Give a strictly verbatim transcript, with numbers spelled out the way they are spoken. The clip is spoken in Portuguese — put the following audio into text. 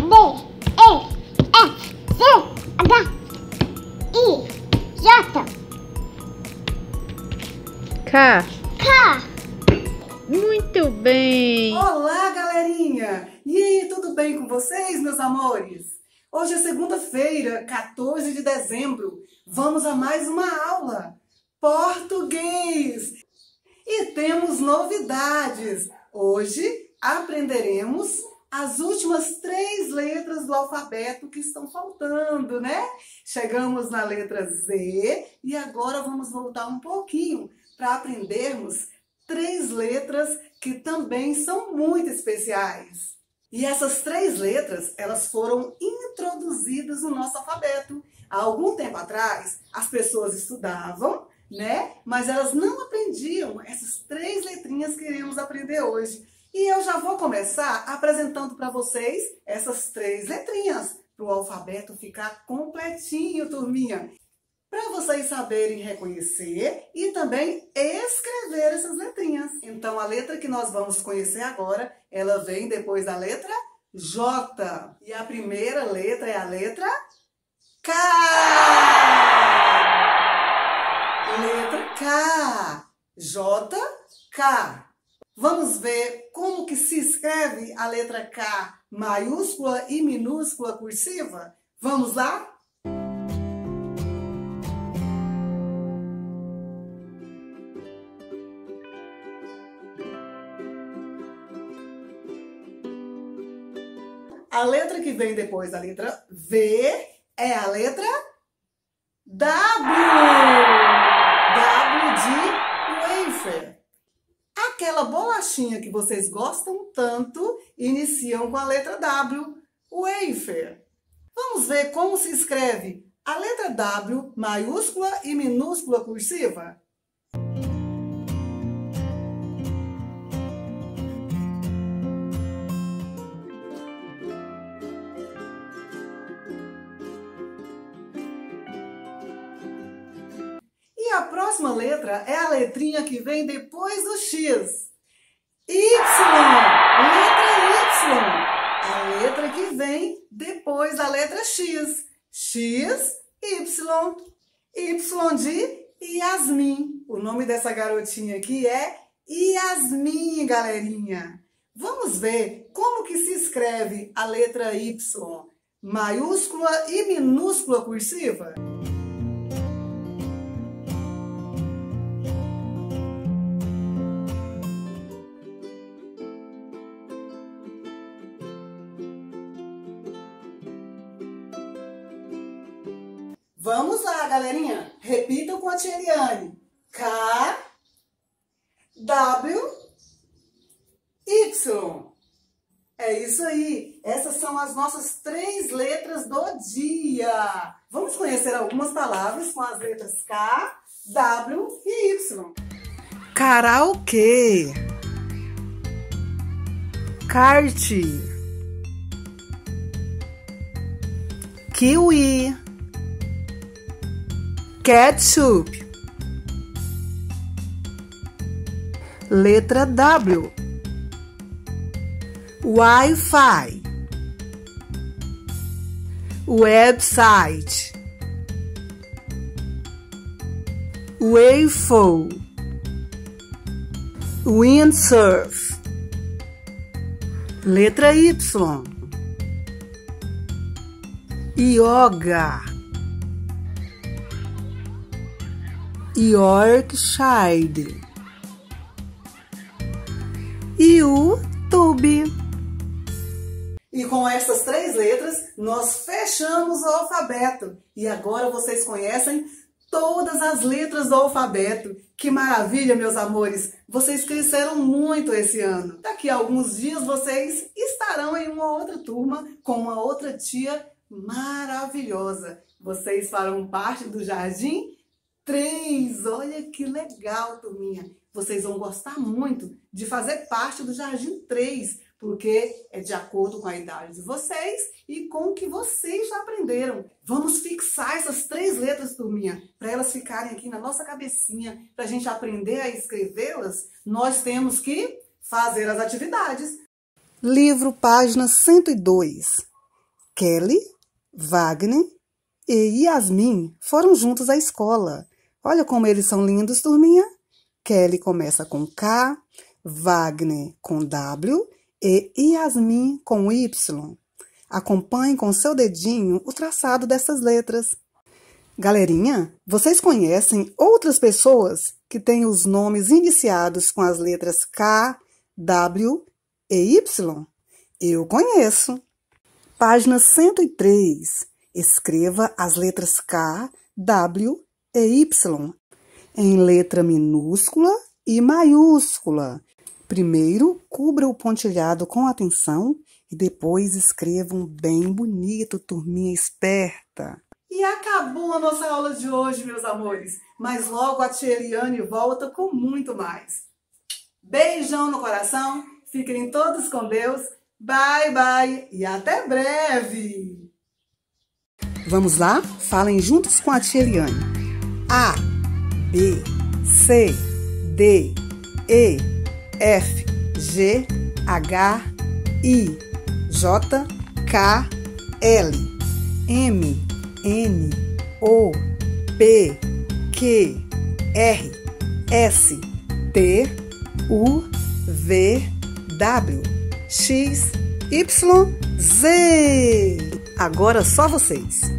D, E, F, G, H, I, J, K. K. Muito bem! Olá, galerinha! E aí, tudo bem com vocês, meus amores? Hoje é segunda-feira, quatorze de dezembro. Vamos a mais uma aula. Português! E temos novidades. Hoje aprenderemos as últimas três letras do alfabeto que estão faltando, né? Chegamos na letra Z e agora vamos voltar um pouquinho para aprendermos três letras que também são muito especiais. E essas três letras, elas foram introduzidas no nosso alfabeto. Há algum tempo atrás, as pessoas estudavam, né? Mas elas não aprendiam essas três letrinhas que iremos aprender hoje. E eu já vou começar apresentando para vocês essas três letrinhas, para o alfabeto ficar completinho, turminha. Para vocês saberem reconhecer e também escrever essas letrinhas. Então, a letra que nós vamos conhecer agora, ela vem depois da letra J. E a primeira letra é a letra K. Letra K. J, K. Vamos ver como que se escreve a letra K maiúscula e minúscula cursiva? Vamos lá? A letra que vem depois da letra V é a letra W. W de wafer. Aquela bolachinha que vocês gostam tanto iniciam com a letra W, wafer. Vamos ver como se escreve a letra W maiúscula e minúscula cursiva? E a próxima letra é a letrinha que vem depois do X. Y. Letra Y. A letra que vem depois da letra X. X, Y. Y de Yasmin. O nome dessa garotinha aqui é Yasmin, galerinha. Vamos ver como que se escreve a letra Y. Maiúscula e minúscula cursiva? Vamos lá, galerinha. Repitam com a tia Eliane. K, W, Y. É isso aí. Essas são as nossas três letras do dia. Vamos conhecer algumas palavras com as letras K, W e Y. Karaokê. Kart. Kiwi. Ketchup. Letra W. Wi-Fi. Website. Waffle. Windsurf. Letra Y. Yoga. Yorkshire. YouTube. E com essas três letras, nós fechamos o alfabeto. E agora vocês conhecem todas as letras do alfabeto. Que maravilha, meus amores! Vocês cresceram muito esse ano. Daqui a alguns dias vocês estarão em uma outra turma com uma outra tia maravilhosa. Vocês farão parte do Jardim três. Olha que legal, turminha. Vocês vão gostar muito de fazer parte do Jardim três, porque é de acordo com a idade de vocês e com o que vocês já aprenderam. Vamos fixar essas três letras, turminha, para elas ficarem aqui na nossa cabecinha, para a gente aprender a escrevê-las. Nós temos que fazer as atividades. Livro, página cento e dois. Kelly, Wagner e Yasmin foram juntos à escola. Olha como eles são lindos, turminha. Kelly começa com K, Wagner com W e Yasmin com Y. Acompanhe com seu dedinho o traçado dessas letras. Galerinha, vocês conhecem outras pessoas que têm os nomes iniciados com as letras K, W e Y? Eu conheço. Página cento e três. Escreva as letras K, W e Y em letra minúscula e maiúscula. Primeiro, cubra o pontilhado com atenção e depois escreva um bem bonito, turminha esperta. E acabou a nossa aula de hoje, meus amores. Mas logo a tia Eliane volta com muito mais. Beijão no coração. Fiquem todos com Deus. Bye, bye e até breve. Vamos lá? Falem juntos com a tia Eliane. A, B, C, D, E, F, G, H, I, J, K, L, M, N, O, P, Q, R, S, T, U, V, W, X, Y, Z. Agora só vocês.